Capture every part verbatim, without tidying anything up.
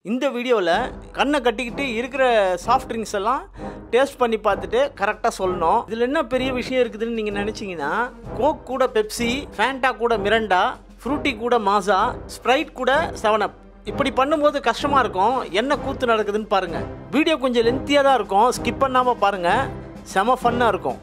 இந்த வீடியோவில் கண்ணை கட்டிக்கிட்டு இருக்கிற சாஃப்ட் ட்ரிங்க்ஸ் எல்லாம் டேஸ்ட் பண்ணி பார்த்துட்டு கரெக்டாக சொல்லணும். இதில் என்ன பெரிய விஷயம் இருக்குதுன்னு நீங்கள் நினச்சிங்கன்னா, கோக் கூட பெப்சி, ஃபேண்டா கூட மிரண்டா, ஃப்ரூட்டி கூட மாசா, ஸ்ப்ரைட் கூட செவன் அப். இப்படி பண்ணும்போது கஷ்டமாக இருக்கும். என்ன கூத்து நடக்குதுன்னு பாருங்கள். வீடியோ கொஞ்சம் லென்த்தியாக தான் இருக்கும், ஸ்கிப் பண்ணாமல் பாருங்கள். செம ஃபன்னாக இருக்கும்.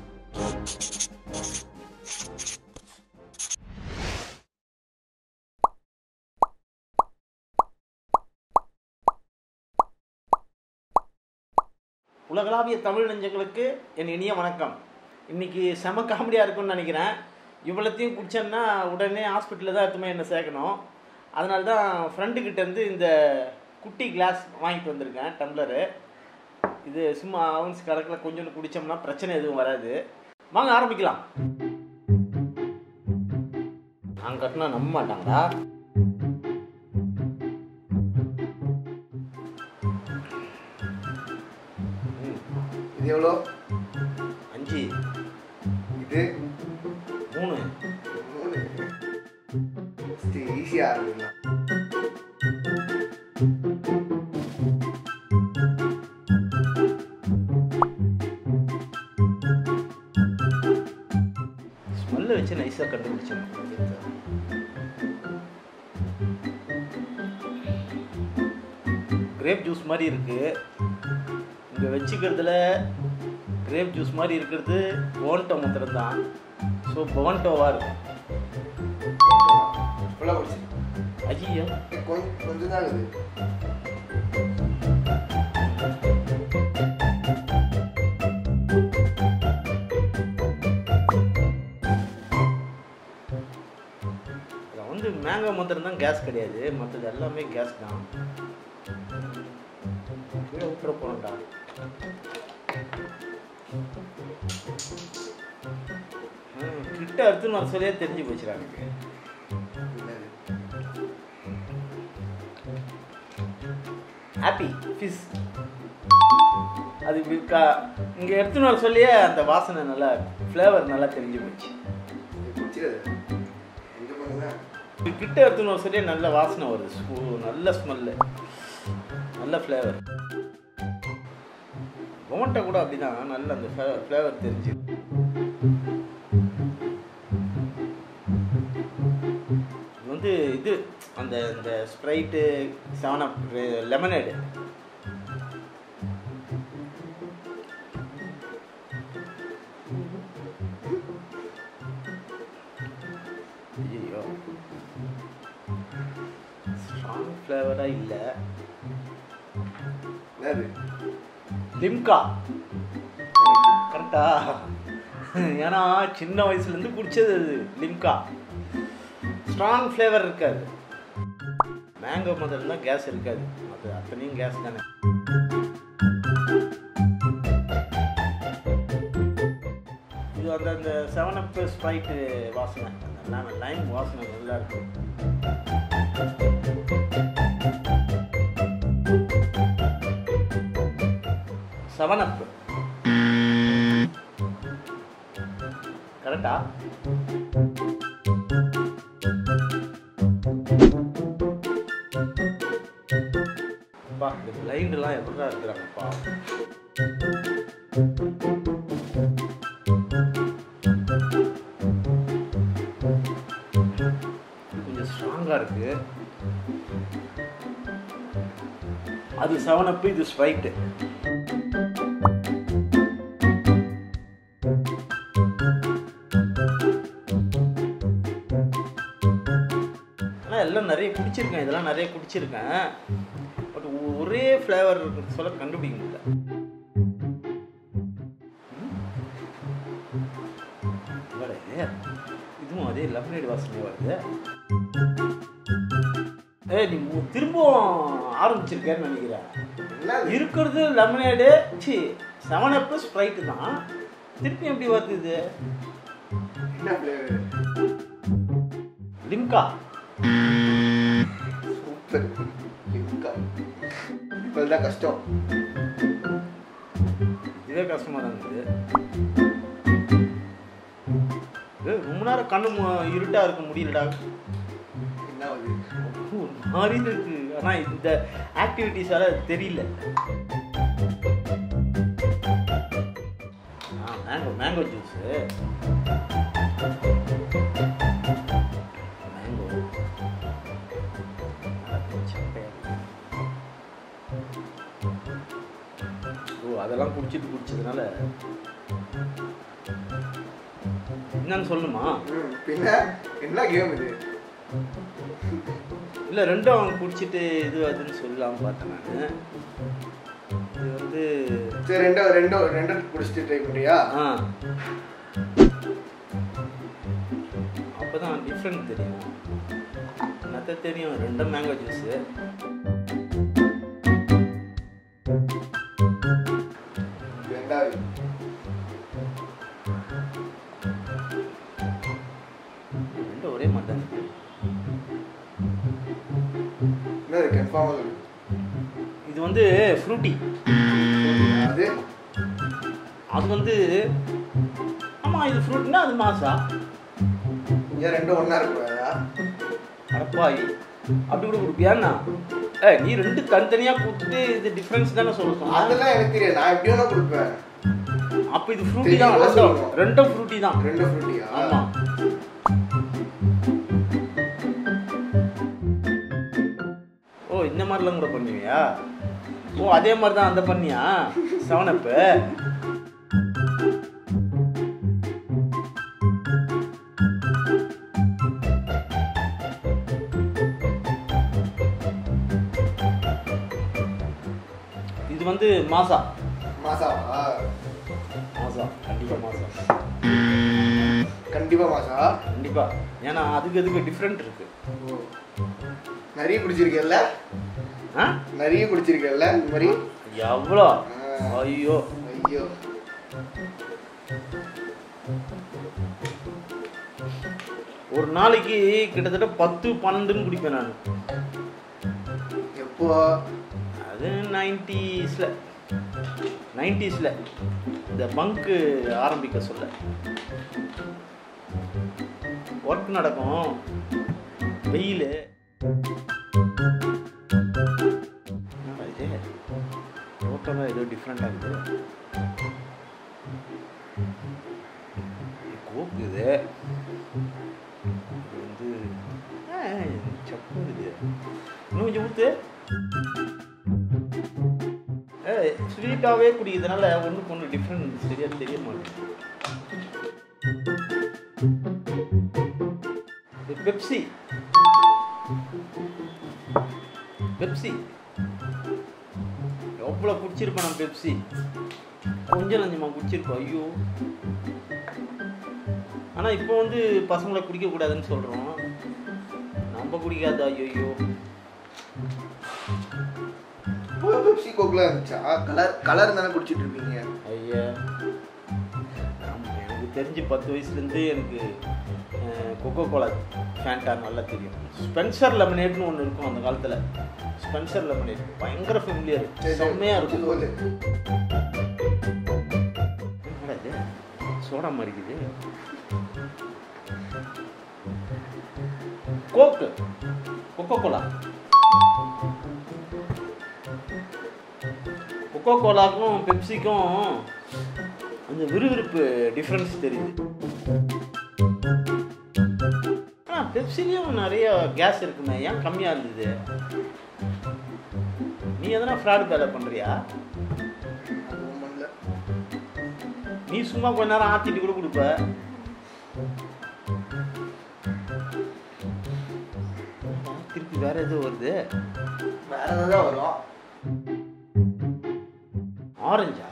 உலகளாவிய தமிழ் நெஞ்சங்களுக்கு என் இனிய வணக்கம். இன்றைக்கி செம காமெடியாக இருக்கும்னு நினைக்கிறேன். இவ்வளோத்தையும் குடிச்சேன்னா உடனே ஹாஸ்பிட்டலில் தான் எடுத்துமே என்ன சேர்க்கணும். அதனால தான் ஃப்ரெண்டுக்கிட்டேருந்து இந்த குட்டி கிளாஸ் வாங்கிட்டு வந்திருக்கேன், டம்ளரு. இது சும்மா அவன்ஸ் கணக்கில் கொஞ்சோண்டு குடித்தோம்னா பிரச்சனை எதுவும் வராது. வாங்க ஆரம்பிக்கலாம். நான் கட்டினா நம்ப மாட்டாங்களா? இது எவ்வளோ? அஞ்சு. இது மூணு. மூணு. ஈஸியாக இருக்குங்களா? ஸ்மெல்லை வச்சு நைஸாக கண்டுபிடிச்சேன். கிரேப் ஜூஸ் மாதிரி இருக்குது. இங்கே வச்சுக்கிறதுல கிரேப் ஜூஸ் மாதிரி இருக்கிறது பொவன்டோ மாத்திரம் தான். ஸோ பொவன்டோவாக இருக்கும். ஃபுல்லாக குடிச்சு. ஐயோ, கொஞ்சம் கொஞ்சம் தான் இருக்குது. இதில் வந்து மேங்கோ மாத்திரம் தான் கேஸ் கிடையாது, மற்றது எல்லாமே கேஸ் தான். கீழே விட்டுற போகணும்டா. கிட்ட அறுத்துன்னு வர சொல்லியே தெரிஞ்சு போச்சுறாங்க. ஹாப்பி ஃபிஷ் அது இங்கே எடுத்துன்னு வர சொல்லியே அந்த வாசனை நல்லா, ஃப்ளேவர் நல்லா தெரிஞ்சு போச்சு. கிட்ட எடுத்துன்னு வர சொல்லியே நல்ல வாசனை வருது, நல்ல ஸ்மெல்லு, நல்ல ஃப்ளேவர். பொவன்டோ கூட அப்படிதான், நல்ல அந்த ஃப்ளேவர் தெரிஞ்சு. இது வந்து இது அந்த இந்த ஸ்ப்ரைட்டு, செவன் அப், லெமனேடு. ஐயோ, ஸ்ட்ராங் ஃப்ளேவராக இல்லை. லிம்கா கரெக்டா? ஏன்னா சின்ன வயசுலேருந்து குடிச்சது அது லிம்கா. ஸ்ட்ராங் ஃப்ளேவர் இருக்காது. மேங்கோ முதல்ல தான் கேஸ் இருக்காது, அது அத்தனையும் கேஸ் தானே. இது அந்த அந்த செவன் அப் ஸ்ப்ரைட்டு வாசனை, அந்த லைம் வாசனை நல்லா இருக்கும். செவன் அப் கரெக்டா? பா, இந்த பிளைண்ட்லாம் எப்படிதான் இருக்கிறாங்கப்பா. கொஞ்சம் ஸ்ட்ராங்கா இருக்கு. அது செவன் அப், இது ஸ்ப்ரைட். ஆனால் எல்லாம் நிறைய குடிச்சிருக்கேன், இதெல்லாம் நிறைய குடிச்சிருக்கேன். பட் ஒரே ஃப்ளேவர் சொல்ல கண்டுபிடிக்க முடியல. இதுவும் அதே லெமனேட் வாசனை வருது. ஏ, நீ திரும்பவும் ஆரம்பிச்சிருக்கேன்னு நினைக்கிறேன். இருக்கிறது லெமனேடு, சி செவன் அப் ஸ்ப்ரைட்டு தான். திருப்பி எப்படி வருது இது? லிம்கா. சூப்பர். லிம்கா இப்போதான் கஷ்டம். இதே கஷ்டமாக தான் இருக்குது. ரொம்ப நேரம் கண்ணு இருட்டாக இருக்க முடியலடா. என்ன ஒரு மாறி இருக்கு. ஆனால் இந்த ஆக்டிவிட்டீஸால தெரியல. ஆ மேங்கோ மேங்கோ ஜூஸு மேங்கோ ஓ அதெல்லாம் குடிச்சிட்டு குடிச்சதுனால என்னன்னு சொல்லுமா? பின்ன என்ன கேம் இது? இல்லை ரெண்டும் அவங்க குடிச்சிட்டு இது அதுன்னு சொல்லலாம்னு பார்த்தேன் நான். இது வந்து சரி ரெண்டோ ரெண்டோ ரெண்டோ குடிச்சிட்டு ட்ரை பண்ணுறியா? ஆ அப்போ தான் டிஃப்ரெண்ட் தெரியும். என்னத்த தெரியும், ரெண்டும் மேங்கோ ஜூஸு. ரெண்டாவது ரெண்டும் ஒரே மாதிரி தான் இருக்கு. என்னது கன்ஃபார்மாக சொல்லு. இது வந்து ஃப்ரூட்டி. அது அது வந்து ஆமாம் இது ஃப்ரூட்னா அது மாசா. ஏன் ரெண்டும் ஒன்றா இருக்கக்கூடாதா? அடப்பாயி அப்படி கூட கொடுப்பியாண்ணா? ஏ நீ ரெண்டு தனித்தனியாக கொடுத்துட்டு இது டிஃப்ரென்ஸ் தானே சொல்லணும். அதெல்லாம் எனக்கு தெரியாது, நான் எப்படி வேணா கொடுப்பேன். அப்போ இது ஃப்ரூட்டி தான். ரெண்டும் ரெண்டும் ஃப்ரூட்டி தான். ரெண்டும் ஃப்ரூட்டியா? ஆமாம். ஓ இந்த மாதிரிலாம் கூட பண்ணுவியா? ஓ அதே மாதிரி தான் அந்த பண்ணியா செவன் அப்பு? இது வந்து மாசா. மாசாவா? மாசா கண்டிப்பா மாசா. கண்டிப்பா மாசா. கண்டிப்பா. ஏன்னா அதுக்கு அதுக்கு டிஃப்ரெண்ட் இருக்கு. நிறைய குடிச்சிருக்கேல்ல? ஆ நிறைய குடிச்சிருக்கேல்ல இந்த மாதிரி? எவ்வளோ? ஐயோ ஐயோ ஒரு நாளைக்கு கிட்டத்தட்ட பத்து பன்னெண்டுன்னு குடிப்பேன் நான். எப்போ? அது நைன்டிஸ்ல நைன்டிஸ்ல இந்த பங்கு ஆரம்பிக்க சொல்ல ஒர்க் நடக்கும், வெயில். என்னடா இது டோட்டலாக ஏதோ டிஃப்ரெண்ட் ஆகுது. கோக்கு இது வந்து சப்பு இது. இன்னும் கொஞ்சம் ஊற்று. ஏ ஸ்வீட்டாகவே குடிக்கிறதுனால ஒன்றுக்கு ஒன்று டிஃப்ரெண்ட் சரியாக தெரிய மாட்டேங்குது. பெப்சி பெப்சி எவ்வளோ குடிச்சிருப்பேன் நான். பெப்சி கொஞ்சம் நஞ்சமாக குடிச்சிருப்போம். ஐயோ ஆனால் இப்போ வந்து பசங்களை குடிக்கக்கூடாதுன்னு சொல்கிறோம், நம்ம குடிக்காது. ஐயோ பெப்சி கோக்லாம் இருந்துச்சா? கலர் கலர் தானே குடிச்சிட்டு இருப்பீங்க? ஐயா எனக்கு தெரிஞ்சு பத்து வயசுலேருந்து எனக்கு கொக்கோ கோலா ஃபேண்டா நல்லா தெரியும். ஸ்பென்சர் லெமனேட்னு ஒன்று இருக்கும் அந்த காலத்தில். ஸ்பென்சர் லெமனேட் பயங்கர ஃபெமிலியர், செம்மையாக இருக்கும். என்னடா இது சோடா மாதிரிக்குது. கோக்கு கொக்கோ கோலா கொக்கோ கோலாக்கும் பெப்சிக்கும் அந்த விறுவிறுப்பு டிஃப்ரென்ஸ் தெரியுது. ஆனால் பெப்சிலையும் நிறைய கேஸ் இருக்குமே, ஏன் கம்மியாக இருந்தது? நீ எதனா ஃப்ராட் வேலை பண்ணுறியா? நீ சும்மா கொஞ்ச நேரம் ஆற்றிட்டு கூட கொடுப்ப. திருப்பி வேற எதுவும் வருது. வேற ஏதாவது வரும். ஆரஞ்சா?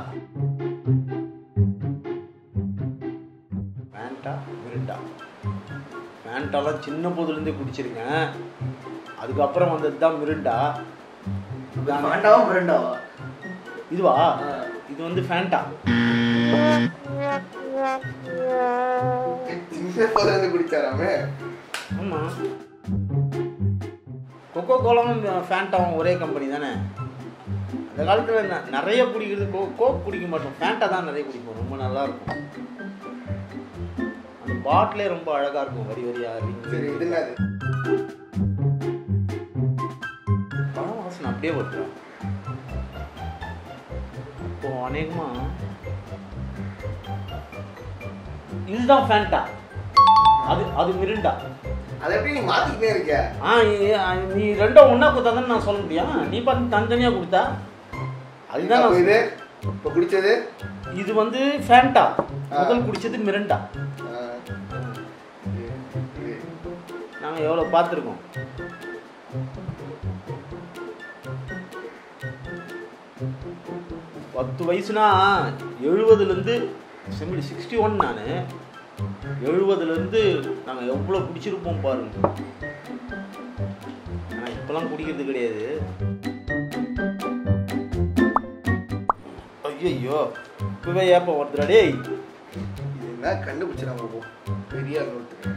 Fanta Mirinda. ஃபேண்டாலாம் சின்ன போதுலேருந்தே குடிச்சிருக்கேன், அதுக்கப்புறம் வந்தது தான் மிரிண்டா. ஃபேண்டாவா மிரிண்டாவா? இதுவா? இது வந்து ஃபேண்டா. சின்ன போதுலேருந்து குடிச்சாராமே. ஆமாம், கொக்கோ கோலாவும் ஃபேண்டாவும் ஒரே கம்பெனி தானே. அந்த காலத்தில் நிறைய குடிக்கிறது கோ கோக் குடிக்க மாட்டோம், ஃபேண்டா தான் நிறைய குடிப்போம். ரொம்ப நல்லாயிருக்கும். அந்த பாட்டிலே ரொம்ப அழகாக இருக்கும், வரி வரியாக. சரி இது என்னது? அப்படியே வருது. இப்போ அநேகமா இதுதான் ஃபேண்டா, அது அது மிரிண்டா. அதை எப்படி நீ மாத்திக்கிட்டே இருக்க? ஆ நீ ரெண்டும் ஒன்றா கொடுத்தாதானே நான் சொல்ல முடியும். நீ பார்த்து தனித்தனியாக கொடுத்தா அதுதான் நான். இது இப்போ குடிச்சது இது வந்து ஃபேண்டா, முதல் குடிச்சது மிரிண்டா. நாங்கள் எவ்வளோ பார்த்துருக்கோம். பத்து வயசுனா எழுபதுலேருந்து செமிடி சிக்ஸ்டி ஒன் நான் எழுபதுலேருந்து நாங்கள் எவ்வளோ குடிச்சிருப்போம் பாருங்க. ஆனால் இப்போலாம் குடிக்கிறது கிடையாது. ஐயோ இப்போவே ஏப்பம் ஒருத்தரா டேய், இது என்ன கண்டுபிடிச்சிடாம போ பெரிய ஒருத்தர்.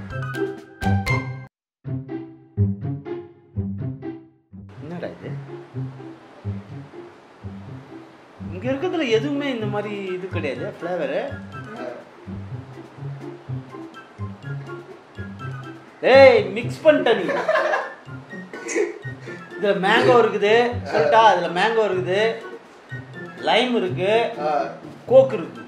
என்னடா இது? இங்க இருக்கிறதுல எதுவுமே இந்த மாதிரி இது கிடையாது ஃப்ளேவரு. ஏய் மிக்ஸ் பண்ணிட்ட நீ. இதுல மேங்கோ இருக்குது சொல்லிட்டா, இதுல மேங்கோ இருக்குது, லைம் இருக்கு, கோக் இருக்கு.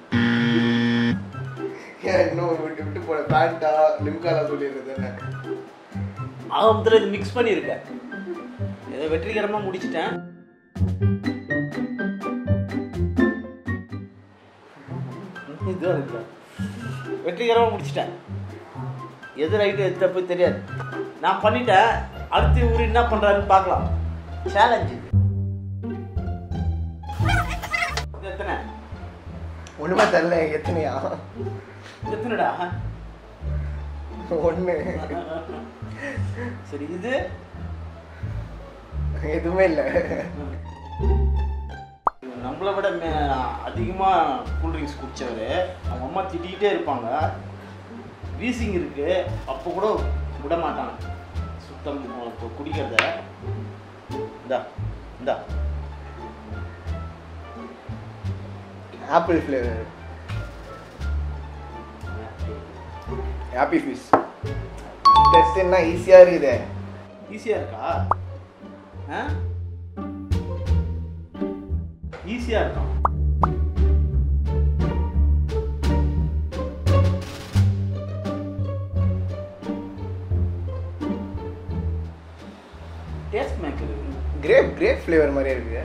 இன்னும் விட்டு விட்டு போன ஃபேண்டா லிம்கால சொல்லிடுறது என்ன? ஆகமத்தில் இது மிக்ஸ் பண்ணியிருக்கேன். ஏதோ வெற்றிகரமாக முடிச்சிட்டேன். இதுதான் இருக்கு, வெற்றிகரமாக முடிச்சிட்டேன். எது ரைட்டு எது தப்பு தெரியாது, நான் பண்ணிட்டேன். அடுத்து இவரு என்ன பண்ணுறாருன்னு பார்க்கலாம். சேலஞ்சு எத்தனை? ஒண்ணுமே தெரியல. எத்தனையா? எத்தனைடா? ஒண்ணு. சரி இது எதுவுமே இல்லை. நம்மளை விட அதிகமாக கூல்ட்ரிங்க்ஸ் குடித்தவர் அவங்க அம்மா திட்டிகிட்டே இருப்பாங்க. வீசிங் இருக்கு, அப்போ கூட விட மாட்டாங்க சுத்தம் குடிக்கிறத. இந்தா இந்தா apple flavour, happy fish. Test என்ன ஈஸியா இருக்குது? ஈஸியா இருக்கா? ஈஸியா இருக்கா? Taste maker grape grape flavour மாதிரியே இருக்கு.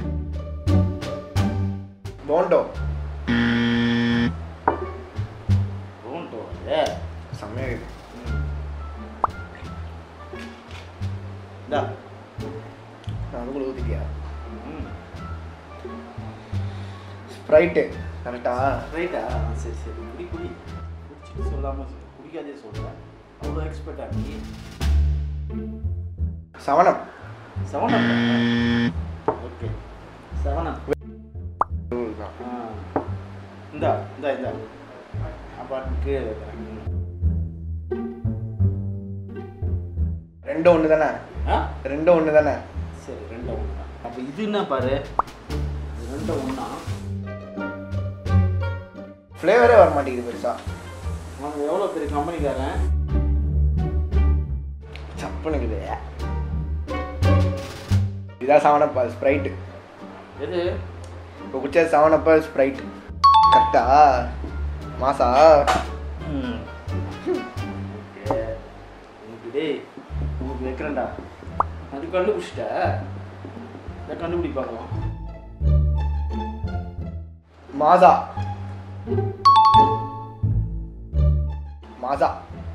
போண்டோ போண்டோ செம்மையா இருக்கு. இந்தா அதுக்குள்ள ஊத்திட்டியா? ஸ்ப்ரைட்டு கரெக்டா? ரைட்டா? சரி சரி குடி குடி குடிச்சிட்டு சொல்லாமல் குடிக்காதே சொல்கிறேன். அவ்வளோ எக்ஸ்பர்ட்டா நீ? சவனம் சவனம். ஓகே சவனம். இந்தா இந்தா இந்தா அப்பாட்டுக்கு ரெண்டும் ஒன்று தானே? ஆ ரெண்டும் ஒன்று தானே? சரி ரெண்டும் ஒன்று தான். அப்போ இது என்ன பாரு, இது ரெண்டும் ஒன்றா. ஃப்ளேவரே வர மாட்டேங்குது பெருசா. அவங்க எவ்வளோ பெரிய கம்பெனிக்காரன் சப்புனுக்குது. இதான் செவனப்பா ஸ்ப்ரைட்டு. எது இப்போ குடிச்சது செவனப்பா ஸ்ப்ரைட் கரெக்டா? மாசா? ம் உனக்கு டேய் உனக்கு வைக்கிறேன்டா. அது கண்டுபிடிச்சிட்ட, இதை கண்டுபிடி பார்க்கலாம். மாசா மாசா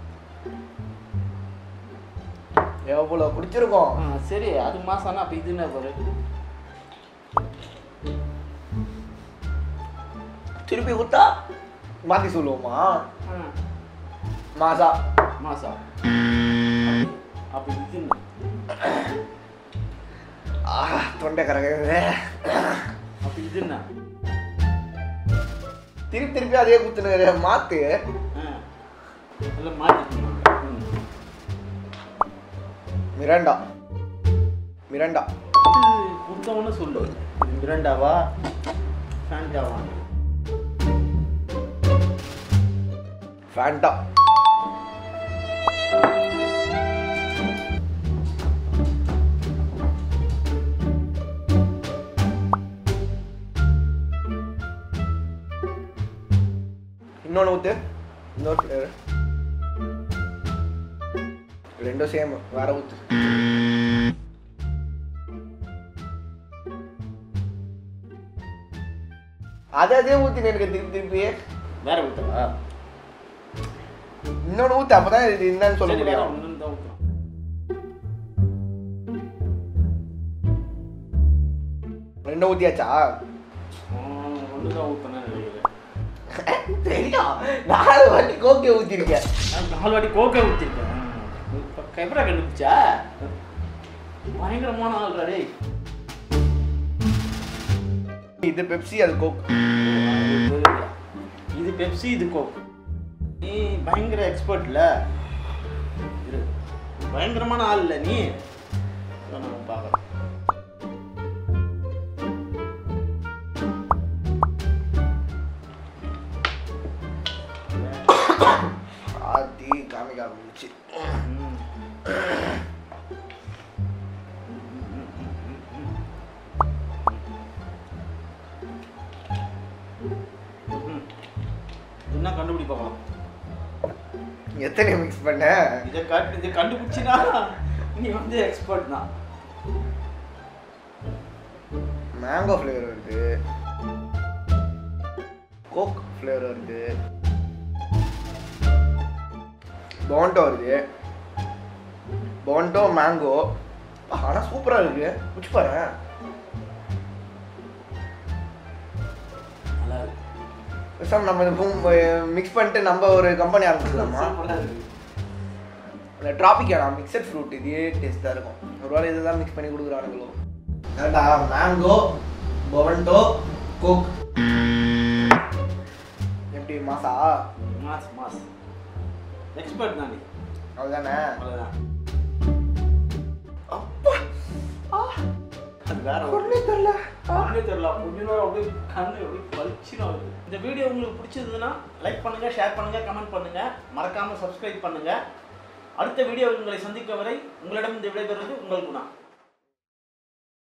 எவ்வளோ குடிச்சிருக்கோம். ஆ சரி அது மாசானா அப்போ இது என்ன பாரு. திருப்பி கொடுத்தா மாற்றி சொல்லுவோமா? மாசா மாசா அப்போ இது என்ன? தொண்டை கரகுது. அப்போ இது என்ன? திருப்பி திருப்பி அதே குத்துன மாத்து. எல்லாம் மாற்றிக்கணும். மிராண்டா மிராண்டா கொடுத்தவொன்னு சொல்லு. இது மிராண்டாவா ஃபேண்டாவா? ஃபேண்டா. இன்னொன்று ஊற்று. இன்னொரு ஃப்ளேவர். ரெண்டும் சேம். வேற ஊற்று. அதை அதே ஊற்றி எனக்கு திருப்பி திருப்பி வேற ஊற்றவா? இன்னொன்று ஊற்று. அப்போ தான் இது என்னன்னு சொல்ல முடியும். ரெண்டும் ஊற்றியாச்சா? ஒன்று தான் ஊற்றினேன் தெரியும். நாலு வாட்டி கோக்கே ஊற்றிருக்கேன். நாலு வாட்டி கோக்கே ஊற்றிருக்கேன். எப்படா கண்டுபிடிச்சா? பயங்கரமான ஆள்றாடே. இது பெப்சி, அது கோக். இது பெப்சி, இது கோக். நீ பயங்கர எக்ஸ்பர்ட்ல, பயங்கரமான ஆள் இல்லை நீ. நம்ம பார்க்கலாம். ஆத்தி காமிக்க ஆரம்பிச்சு. என்ன கண்டுபிடி பார்க்கலாம். எத்தனை மிக்ஸ் பண்ண? இதை கண்டு இதை கண்டுபிடிச்சினா நீ வந்து எக்ஸ்பர்ட் தான். மேங்கோ ஃப்ளேவர் வருது, கோக் ஃப்ளேவர் வருது, போண்டோ வருது, போண்டோ மேங்கோ. ஆனால் சூப்பராக இருக்கு. குடிச்சு பாரு. சார் நம்ம மிக்ஸ் பண்ணிட்டு நம்ம ஒரு கம்பெனி ஆரம்பிச்சிடலாமா? இந்த ட்ராபிக்கானா மிக்சட் ஃப்ரூட் இதே டேஸ்ட் தான் இருக்கும். ஒரு வேளை இதுதான் மிக்ஸ் பண்ணி கொடுக்குறானுங்களோ. கரெக்டா? மேங்கோ, போண்டோ, கோக். எப்படி மாசா? மாஸ் மாஸ் எக்ஸ்பர்ட் தான் நீ. அவ்வளோதானே? அவ்வளோதான். அப்பா அது வேற ஒன்றே தெரியல. ஒன்றே தெரியல. கொஞ்ச நேரம் அப்படியே கண்ணு அப்படியே பளிச்சுன்னு ஆகுது. இந்த வீடியோ உங்களுக்கு பிடிச்சதுன்னா லைக் பண்ணுங்க, ஷேர் பண்ணுங்க, கமெண்ட் பண்ணுங்க, மறக்காம சப்ஸ்கிரைப் பண்ணுங்க. அடுத்த வீடியோ உங்களை சந்திக்க வரை உங்களிடம் இந்த விடைபெறுவது உங்கள் குணா.